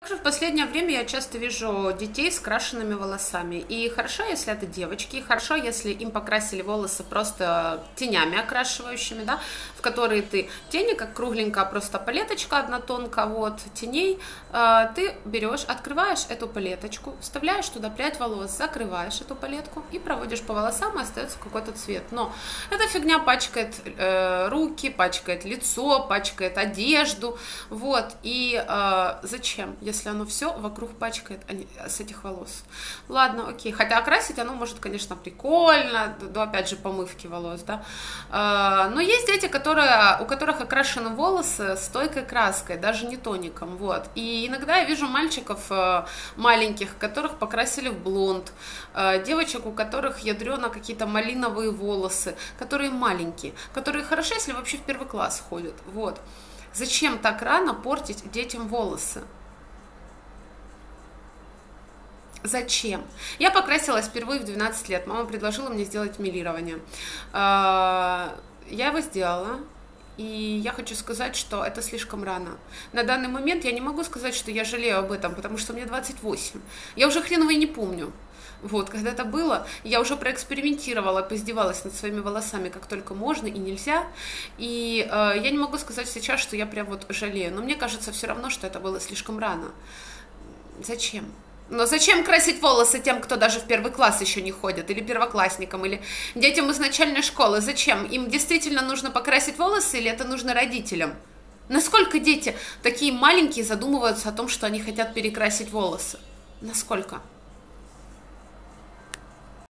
Также в последнее время я часто вижу детей с крашенными волосами. И хорошо, если это девочки, и хорошо, если им покрасили волосы просто тенями окрашивающими, да, в которые ты тени, как кругленькая просто палеточка однотонка, вот, теней, ты берешь, открываешь эту палеточку, вставляешь туда прядь волос, закрываешь эту палетку и проводишь по волосам, и остается какой-то цвет. Но эта фигня пачкает руки, пачкает лицо, пачкает одежду, вот, и зачем? Если оно все вокруг пачкает с этих волос. Ладно, окей. Хотя окрасить оно может, конечно, прикольно, до, опять же, помывки волос, да. Но есть дети, у которых окрашены волосы стойкой краской, даже не тоником, вот. И иногда я вижу мальчиков маленьких, которых покрасили в блонд, девочек, у которых ядрено какие-то малиновые волосы, которые маленькие, которые хороши, если вообще в первый класс ходят, вот. Зачем так рано портить детям волосы? Зачем? Я покрасилась впервые в 12 лет. Мама предложила мне сделать мелирование. Я его сделала. И я хочу сказать, что это слишком рано. На данный момент я не могу сказать, что я жалею об этом, потому что мне 28. Я уже хреново и не помню. Вот, когда это было, я уже проэкспериментировала, поиздевалась над своими волосами как только можно и нельзя. И я не могу сказать сейчас, что я прям вот жалею. Но мне кажется все равно, что это было слишком рано. Зачем? Но зачем красить волосы тем, кто даже в первый класс еще не ходит, или первоклассникам, или детям из начальной школы? Зачем? Им действительно нужно покрасить волосы, или это нужно родителям? Насколько дети такие маленькие задумываются о том, что они хотят перекрасить волосы? Насколько?